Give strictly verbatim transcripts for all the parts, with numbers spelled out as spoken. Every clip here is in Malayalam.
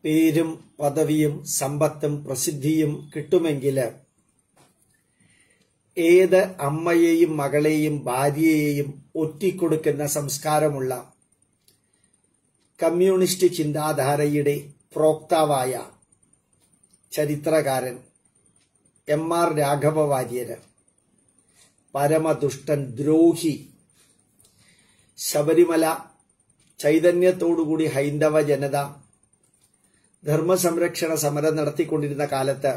പേരും പദവിയും സമ്പത്തും പ്രസിദ്ധിയും കിട്ടുമെങ്കിൽ ഏത് അമ്മയെയും മകളെയും ഭാര്യയെയും ഒറ്റിക്കൊടുക്കുന്ന സംസ്കാരമുള്ള കമ്മ്യൂണിസ്റ്റ് ചിന്താധാരയുടെ പ്രോക്താവായ ചരിത്രകാരൻ എം ആർ രാഘവ വാര്യര് പരമദുഷ്ടൻ, ദ്രോഹി, ശബരിമല ചൈതന്യത്തോടുകൂടി ഹൈന്ദവ ജനത ധർമ്മസംരക്ഷണ സമരം നടത്തിക്കൊണ്ടിരുന്ന കാലത്ത്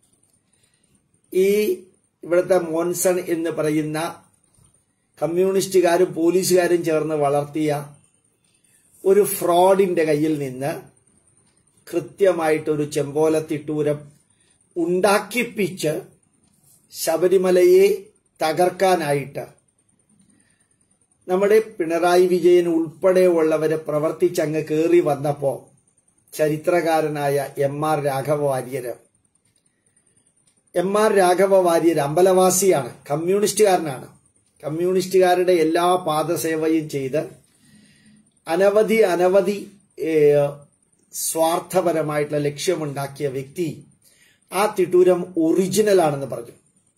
ഈ ഇവിടുത്തെ മോൻസൺ എന്ന് പറയുന്ന കമ്മ്യൂണിസ്റ്റുകാരും പോലീസുകാരും ചേർന്ന് വളർത്തിയ ഒരു ഫ്രോഡിന്റെ കയ്യിൽ നിന്ന് കൃത്യമായിട്ടൊരു ചെമ്പോലത്തിട്ടൂരം ഉണ്ടാക്കിപ്പിച്ച് ശബരിമലയെ തകർക്കാനായിട്ട് നമ്മുടെ പിണറായി വിജയൻ ഉൾപ്പെടെയുള്ളവരെ പ്രവർത്തിച്ചങ്ങ് കയറി വന്നപ്പോ ചരിത്രകാരനായ M R Raghava Variar M R Raghava Variar അമ്പലവാസിയാണ്, കമ്മ്യൂണിസ്റ്റുകാരനാണ്. കമ്മ്യൂണിസ്റ്റുകാരുടെ എല്ലാ പാദസേവയും ചെയ്ത് അനവധി അനവധി സ്വാർത്ഥപരമായിട്ടുള്ള ലക്ഷ്യമുണ്ടാക്കിയ വ്യക്തി ആ തിട്ടൂരം ഒറിജിനൽ ആണെന്ന് പറഞ്ഞു.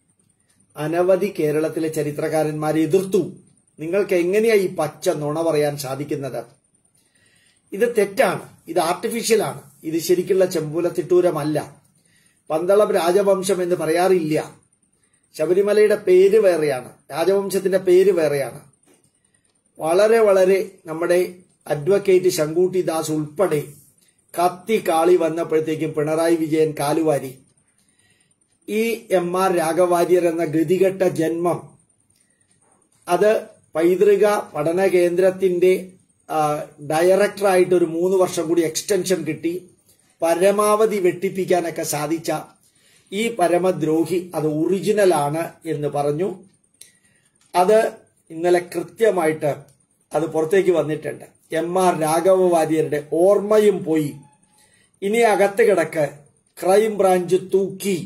അനവധി കേരളത്തിലെ ചരിത്രകാരന്മാരെ എതിർത്തു. നിങ്ങൾക്ക് എങ്ങനെയാ ഈ പച്ച നുണ പറയാൻ സാധിക്കുന്നത്? ഇത് തെറ്റാണ്, ഇത് ആർട്ടിഫിഷ്യലാണ്, ഇത് ശരിക്കുള്ള ചെമ്പൂലത്തിട്ടൂരമല്ല. പന്തളം രാജവംശം എന്ന് പറയാറില്ല. ശബരിമലയുടെ പേര് വേറെയാണ്, രാജവംശത്തിന്റെ പേര് വേറെയാണ്. വളരെ വളരെ നമ്മുടെ അഡ്വക്കേറ്റ് ശങ്കൂട്ടി ദാസ് ഉൾപ്പെടെ കത്തി കാളി വന്നപ്പോഴത്തേക്കും പിണറായി വിജയൻ കാലുവാരി. ഈ എം ആർ രാഘവാര്യർ എന്ന ഗതികെട്ട ജന്മം അത് പൈതൃക പഠന കേന്ദ്രത്തിന്റെ ഡയറക്ടറായിട്ട് ഒരു മൂന്ന് വർഷം കൂടി എക്സ്റ്റൻഷൻ കിട്ടി പരമാവധി വെട്ടിപ്പിക്കാനൊക്കെ സാധിച്ച ഈ പരമദ്രോഹി അത് ഒറിജിനൽ ആണ് എന്ന് പറഞ്ഞു. അത് ഇന്നലെ കൃത്യമായിട്ട് അത് പുറത്തേക്ക് വന്നിട്ടുണ്ട്. എം ആർ രാഘവ വാര്യരുടെ ഓർമ്മയും പോയി, ഇനി അകത്ത് കിടക്ക്, ക്രൈംബ്രാഞ്ച് തൂക്കി.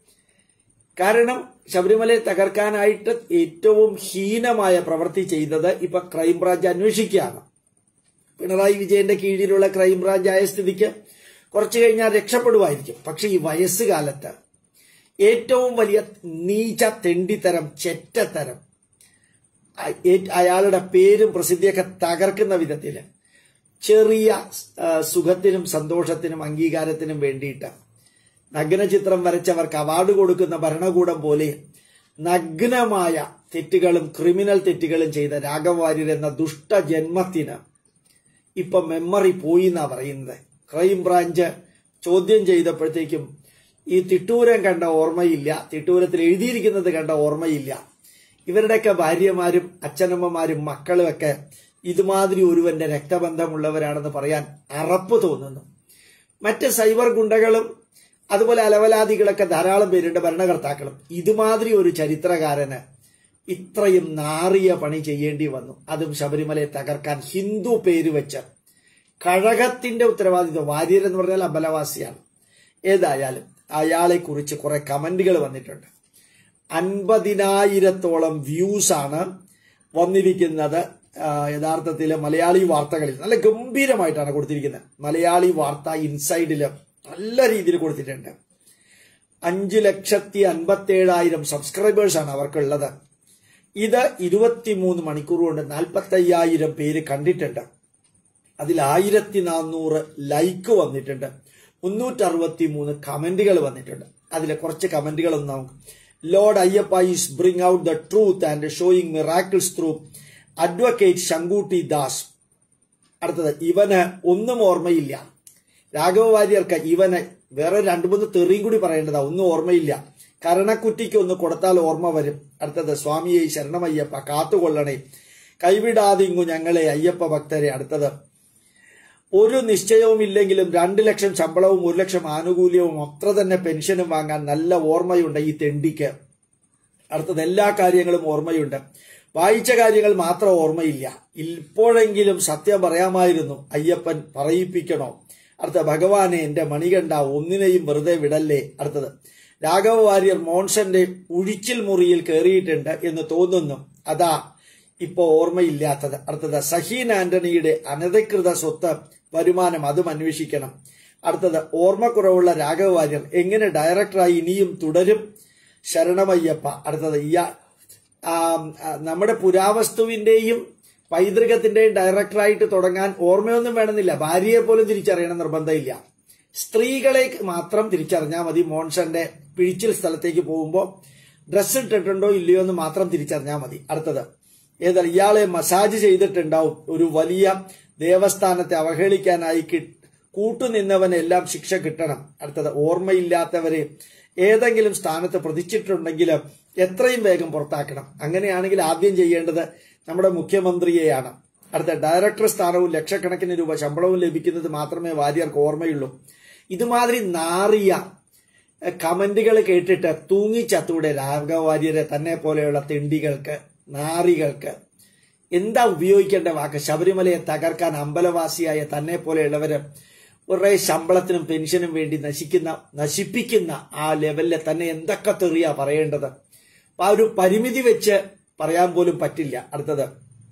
കാരണം ശബരിമലയെ തകർക്കാനായിട്ട് ഏറ്റവും ഹീനമായ പ്രവൃത്തി ചെയ്തത് ഇപ്പൊ ക്രൈംബ്രാഞ്ച് അന്വേഷിക്കുകയാണ്. പിണറായി വിജയന്റെ കീഴിലുള്ള ക്രൈംബ്രാഞ്ച് ആയ സ്ഥിതിക്ക് കുറച്ചു കഴിഞ്ഞാൽ രക്ഷപ്പെടുമായിരിക്കും. പക്ഷെ ഈ വയസ്സുകാലത്ത് ഏറ്റവും വലിയ നീച തെണ്ടിത്തരം, ചെറ്റത്തരം, അയാളുടെ പേരും പ്രസിദ്ധിയൊക്കെ തകർക്കുന്ന വിധത്തില് ചെറിയ സുഖത്തിനും സന്തോഷത്തിനും അംഗീകാരത്തിനും വേണ്ടിയിട്ട് നഗ്നചിത്രം വരച്ചവർക്ക് അവാർഡ് കൊടുക്കുന്ന ഭരണകൂടം പോലെ നഗ്നമായ തെറ്റുകളും ക്രിമിനൽ തെറ്റുകളും ചെയ്ത രാഘവ വാര്യർ എന്ന ദുഷ്ടജന്മത്തിന് ഇപ്പൊ മെമ്മറി പോയി എന്നാ പറയുന്നത്. ക്രൈംബ്രാഞ്ച് ചോദ്യം ചെയ്തപ്പോഴത്തേക്കും ഈ തിട്ടൂരം കണ്ട ഓർമ്മയില്ല, തിട്ടൂരത്തിൽ എഴുതിയിരിക്കുന്നത് കണ്ട ഓർമ്മയില്ല. ഇവരുടെയൊക്കെ ഭാര്യമാരും അച്ഛനമ്മമാരും മക്കളുമൊക്കെ ഇതുമാതിരി ഒരുവന്റെ രക്തബന്ധമുള്ളവരാണെന്ന് പറയാൻ അറപ്പ് തോന്നുന്നു. മറ്റ് സൈബർ ഗുണ്ടകളും അതുപോലെ അലവലാദികളൊക്കെ ധാരാളം പേരുണ്ട്, ഭരണകർത്താക്കളും. ഇതുമാതിരി ഒരു ചരിത്രകാരന് ഇത്രയും നാറിയ പണി ചെയ്യേണ്ടി വന്നു, അതും ശബരിമലയെ തകർക്കാൻ ഹിന്ദു പേര് വെച്ച്. കഴകത്തിന്റെ ഉത്തരവാദിത്വം. വാര്യർ എന്ന് പറഞ്ഞാൽ അമ്പലവാസിയാണ്. ഏതായാലും അയാളെ കുറിച്ച് കുറെ കമന്റുകൾ വന്നിട്ടുണ്ട്. അൻപതിനായിരത്തോളം വ്യൂസ് ആണ് വന്നിരിക്കുന്നത്. യഥാർത്ഥത്തിൽ മലയാളി വാർത്തകളിൽ നല്ല ഗംഭീരമായിട്ടാണ് കൊടുത്തിരിക്കുന്നത്. മലയാളി വാർത്ത ഇൻസൈഡില് നല്ല രീതിയിൽ കൊടുത്തിട്ടുണ്ട്. അഞ്ചു ലക്ഷത്തി അൻപത്തി ഏഴായിരം സബ്സ്ക്രൈബേഴ്സാണ് അവർക്കുള്ളത്. ഇത് ഇരുപത്തിമൂന്ന് മണിക്കൂർ കൊണ്ട് നാൽപ്പത്തി അയ്യായിരം പേര് കണ്ടിട്ടുണ്ട്. അതിൽ ആയിരത്തി നാനൂറ് ലൈക്ക് വന്നിട്ടുണ്ട്, മുന്നൂറ്റി അറുപത്തി മൂന്ന് കമന്റുകൾ വന്നിട്ടുണ്ട്. അതിലെ കുറച്ച് കമന്റുകളൊന്നും നമുക്ക്. Lord Ayyappa is bring out the truth and showing miracles through advocate Sankutty Das. അടുത്തത്, ഇവന് ഒന്നും ഓർമ്മയില്ല. രാഘവ വാര്യർക്ക് ഇവന് വേറെ രണ്ടു മൂന്ന് തെറിയും കൂടി പറയേണ്ടതാ. ഒന്നും ഓർമ്മയില്ല. കരണക്കുറ്റിക്ക് ഒന്ന് കൊടുത്താൽ ഓർമ്മ വരും. അടുത്തത്, സ്വാമിയെ ശരണമയ്യപ്പ കാത്തുകൊള്ളണേ, കൈവിടാതിങ്ങു ഞങ്ങളെ അയ്യപ്പ ഭക്തരെ. അടുത്തത്, ഒരു നിശ്ചയവും ഇല്ലെങ്കിലും രണ്ടു ലക്ഷം ശമ്പളവും ഒരു ലക്ഷം ആനുകൂല്യവും അത്ര തന്നെ പെൻഷനും വാങ്ങാൻ നല്ല ഓർമ്മയുണ്ട് ഈ തെണ്ടിക്ക്. അടുത്തത്, എല്ലാ കാര്യങ്ങളും ഓർമ്മയുണ്ട്, വായിച്ച കാര്യങ്ങൾ മാത്രം ഓർമ്മയില്ല. ഇപ്പോഴെങ്കിലും സത്യം പറയാമായിരുന്നു, അയ്യപ്പൻ പറയിപ്പിക്കണോ. അടുത്ത, ഭഗവാനെ എന്റെ മണികണ്ഠ ഒന്നിനെയും വെറുതെ വിടല്ലേ. അടുത്തത്, രാഘവ വാര്യർ മോൺസന്റെ ഉഴിച്ചിൽ മുറിയിൽ കയറിയിട്ടുണ്ട് എന്ന് തോന്നുന്നു, അതാ ഇപ്പോ ഓർമ്മയില്ലാത്തത്. അടുത്തത്, സഹീൻ ആന്റണിയുടെ അനധികൃത സ്വത്ത് വരുമാനം അതും അന്വേഷിക്കണം. അടുത്തത് ഓർമ്മക്കുറവുള്ള രാഘവ വാര്യർ എങ്ങനെ ഡയറക്ടറായി ഇനിയും തുടരും? ശരണമയ്യപ്പ. അടുത്തത് ഇയാ നമ്മുടെ പുരാവസ്തുവിന്റെയും പൈതൃകത്തിന്റെയും ഡയറക്ടറായിട്ട് തുടങ്ങാൻ ഓർമ്മയൊന്നും വേണമെന്നില്ല. ഭാര്യയെ പോലും തിരിച്ചറിയണം നിർബന്ധമില്ല. സ്ത്രീകളെ മാത്രം തിരിച്ചറിഞ്ഞാൽ മതി. മോൺസന്റെ പിഴിച്ചിൽ സ്ഥലത്തേക്ക് പോകുമ്പോൾ ഡ്രസ്സ് ഇട്ടിട്ടുണ്ടോ ഇല്ലയോ എന്ന് മാത്രം തിരിച്ചറിഞ്ഞാൽ മതി. അടുത്തത് ഏതാ ഇയാളെ മസാജ് ചെയ്തിട്ടുണ്ടാവും. ഒരു വലിയ ദേവസ്ഥാനത്തെ അവഹേളിക്കാനായി കൂട്ടുനിന്നവനെല്ലാം ശിക്ഷ കിട്ടണം. അടുത്തത് ഓർമ്മയില്ലാത്തവരെ ഏതെങ്കിലും സ്ഥാനത്ത് പ്രതിച്ചിട്ടുണ്ടെങ്കിൽ എത്രയും വേഗം പുറത്താക്കണം. അങ്ങനെയാണെങ്കിൽ ആദ്യം ചെയ്യേണ്ടത് നമ്മുടെ മുഖ്യമന്ത്രിയെയാണ്. അടുത്ത ഡയറക്ടർ സ്ഥാനവും ലക്ഷക്കണക്കിന് രൂപ ശമ്പളവും ലഭിക്കുന്നത് മാത്രമേ വാര്യർക്ക് ഓർമ്മയുള്ളൂ. ഇതുമാതിരി നാറിയ കമന്റുകൾ കേട്ടിട്ട് തൂങ്ങിച്ചത്തൂടെ രാഘവ വാര്യരെ തന്നെ പോലെയുള്ള തെണ്ടികൾക്ക്, നാറികൾക്ക്. എന്താ ഉപയോഗിക്കേണ്ട വാക്ക്? ശബരിമലയെ തകർക്കാൻ അമ്പലവാസിയായ തന്നെ പോലെയുള്ളവര് കുറെ ശമ്പളത്തിനും പെൻഷനും വേണ്ടി നശിക്കുന്ന നശിപ്പിക്കുന്ന ആ ലെവലിലെ തന്നെ എന്തൊക്കെ തെറിയാ പറയേണ്ടത്? ആ ഒരു പരിമിതി വെച്ച് പറയാൻ പോലും പറ്റില്ല. അടുത്തത്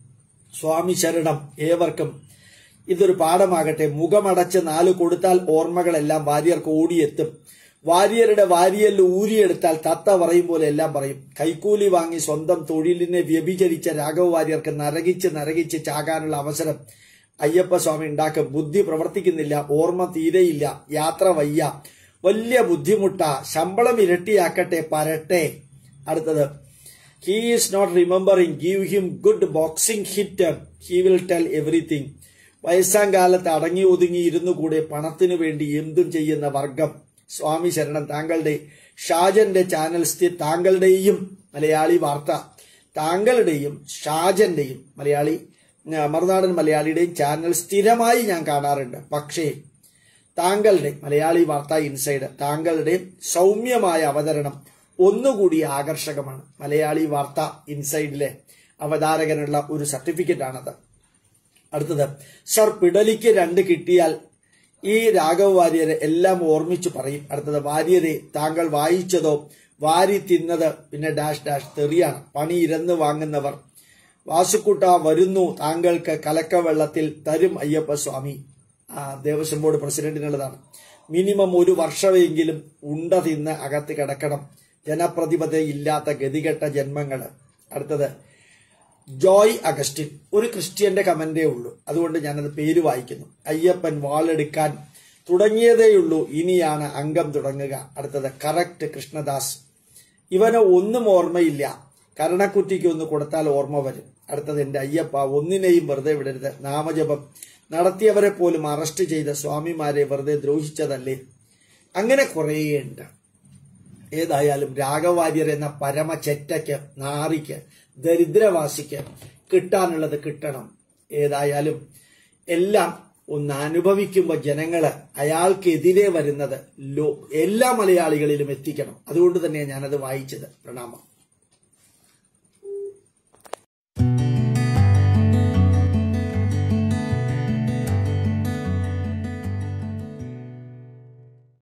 സ്വാമി ശരണം. ഏവർക്കും ഇതൊരു പാഠമാകട്ടെ. മുഖമടച്ച് നാല് കൊടുത്താൽ ഓർമ്മകളെല്ലാം വാര്യർക്ക് ഓടിയെത്തും. വാര്യരുടെ വാരിയല് ഊരിയെടുത്താൽ തത്ത പറയും പോലെ എല്ലാം പറയും. കൈക്കൂലി വാങ്ങി സ്വന്തം തൊഴിലിനെ വ്യഭിചരിച്ച രാഘവ വാര്യർക്ക് നരകിച്ച് നരകിച്ച് ചാകാനുള്ള അവസരം അയ്യപ്പസ്വാമി ഉണ്ടാക്കും. ബുദ്ധി പ്രവർത്തിക്കുന്നില്ല, ഓർമ്മ തീരെയില്ല, യാത്ര വയ്യ, വലിയ ബുദ്ധിമുട്ടാ, ശമ്പളം ഇരട്ടിയാക്കട്ടെ, പരട്ടെ. അടുത്തത് he is not remembering, give him good boxing hit, he will tell everything. വയസ്സാം കാലത്ത് അടങ്ങി ഒതുങ്ങി ഇരുന്നു കൂടെ പണത്തിനു വേണ്ടി എന്തും ചെയ്യുന്ന വർഗം. സ്വാമി ശരണം. താങ്കളുടെ ഷാജന്റെ ചാനൽ സ്ഥിര താങ്കളുടെയും മലയാളി വാർത്ത താങ്കളുടെയും ഷാജന്റെയും മലയാളി മറുനാടൻ മലയാളിയുടെയും ചാനൽ സ്ഥിരമായി ഞാൻ കാണാറുണ്ട്. പക്ഷേ താങ്കളുടെ മലയാളി വാർത്ത ഇൻസൈഡ് താങ്കളുടെ സൗമ്യമായ അവതരണം ഒന്നുകൂടി ആകർഷകമാണ്. മലയാളി വാർത്ത ഇൻസൈഡിലെ അവതാരകനുള്ള ഒരു സർട്ടിഫിക്കറ്റ് ആണത്. അടുത്തത് സർ പിടലിക്ക് രണ്ട് കിട്ടിയാൽ ഈ രാഘവ വാര്യരെ എല്ലാം ഓർമ്മിച്ചു പറയും. അടുത്തത് വാര്യരെ താങ്കൾ വായിച്ചതോ വാരി തിന്നത് പിന്നെ ഡാഷ് ഡാഷ് തെറിയാണ്. പണി ഇരന്ന് വാങ്ങുന്നവർ. വാസുക്കുട്ട വരുന്നു താങ്കൾക്ക് കലക്കവെള്ളത്തിൽ തരും അയ്യപ്പസ്വാമി. ദേവസ്വം ബോർഡ് പ്രസിഡന്റിനുള്ളതാണ്. മിനിമം ഒരു വർഷമെങ്കിലും ഉണ്ട തിന്ന് അകത്ത് കിടക്കണം. ജനപ്രതിബദ്ധതയില്ലാത്ത ഗതികെട്ട ജന്മങ്ങള്. അടുത്തത് ജോയ് അഗസ്റ്റിൻ. ഒരു ക്രിസ്ത്യന്റെ കമന്റേ ഉള്ളൂ, അതുകൊണ്ട് ഞാനത് പേര് വായിക്കുന്നു. അയ്യപ്പൻ വാളെടുക്കാൻ തുടങ്ങിയതേയുള്ളൂ, ഇനിയാണ് അംഗം തുടങ്ങുക. അടുത്തത് കറക്റ്റ് കൃഷ്ണദാസ്. ഇവന് ഒന്നും ഓർമ്മയില്ല, കരണക്കുറ്റിക്ക് ഒന്ന് കൊടുത്താൽ ഓർമ്മ വരും. അടുത്തത് എന്റെ അയ്യപ്പ, ഒന്നിനെയും വെറുതെ വിടരുത്. നാമജപം നടത്തിയവരെ പോലും അറസ്റ്റ് ചെയ്ത സ്വാമിമാരെ വെറുതെ ദ്രോഹിച്ചതല്ലേ. അങ്ങനെ കുറേയുണ്ട്. ഏതായാലും രാഘവ വാര്യർ എന്ന പരമചെറ്റയ്ക്ക്, നാറിക്ക്, ദരിദ്രവാസിക്ക് കിട്ടാനുള്ളത് കിട്ടണം. ഏതായാലും എല്ലാം ഒന്ന് അനുഭവിക്കുമ്പോൾ ജനങ്ങള് അയാൾക്കെതിരെ വരുന്നത് എല്ലാ മലയാളികളിലും എത്തിക്കണം. അതുകൊണ്ട് തന്നെയാണ് ഞാനത് വായിച്ചത്. പ്രണാമം.